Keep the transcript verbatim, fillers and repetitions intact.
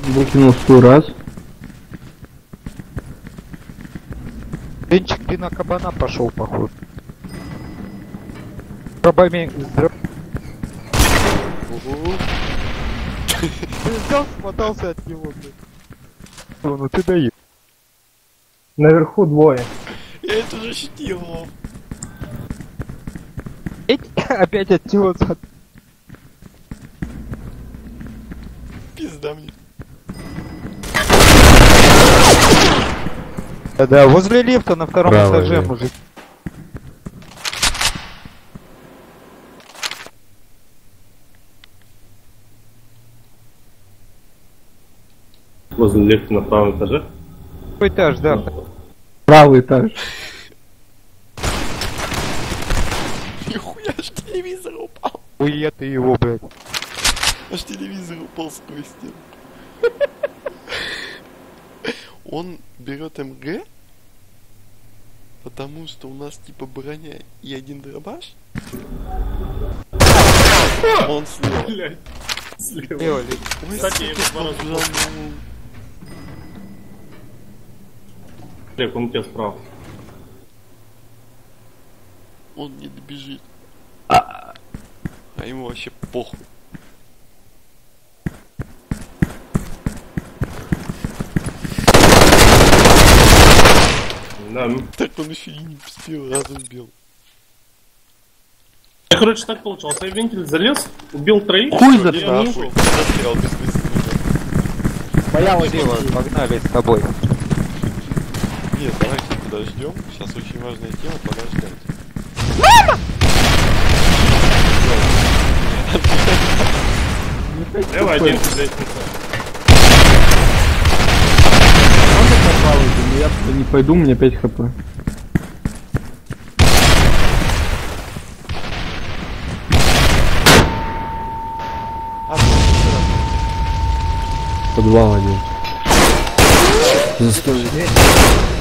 Выкинул сто раз. Денчик, ты на кабана пошел, походу. Дробами... Ты взял, смотался от него, блядь. Ну ты даешь. Наверху двое. Я это уже щитил. Опять от него зад... Пизда мне. Да, да, возле лифта на втором Правый, этаже, да. мужик. Возле лифта на правом этаже. Какой этаж, да. Правый этаж. Нихуя, аж телевизор упал. Ой, ты его, блядь. Аж телевизор упал сквозь стену. Он берет МГ, потому что у нас типа броня и один дробаш. Он слева. Блять. Слева. Делали. Ой, Кстати, я сука, его сразу побежал. Олег, он у тебя справа. Он не добежит. А ему вообще похуй. Да, ну. Так он еще и не успел, разом бил. Я, короче, так получилось. Я в вентиль залез, убил троих. Хуй и я засрал. вышел. Застрял бессмысленно. Моя дело, погнали с тобой. Нет, давайте подождем. Сейчас очень важная тема, подождать. Давай, один, блядь. Он так правый, но я туда не пойду, у меня пять хп. Подвал один. За сто.